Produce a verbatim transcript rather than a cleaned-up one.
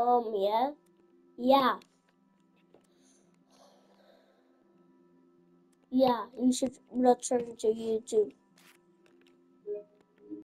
Um, yeah. Yeah. Yeah, you should return to YouTube.